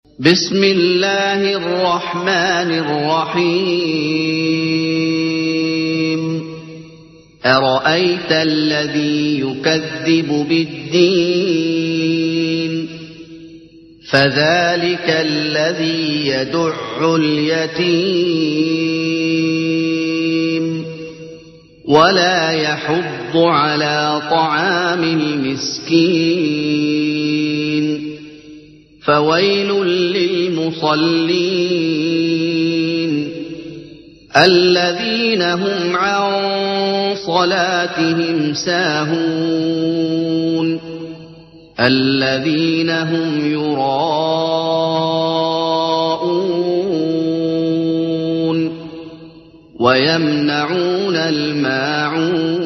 بسم الله الرحمن الرحيم أرأيت الذي يكذب بالدين فذلك الذي يدع اليتيم ولا يحض على طعام المسكين فويل للمصلين الذين هم عن صلاتهم ساهون الذين هم يراءون ويمنعون الماعون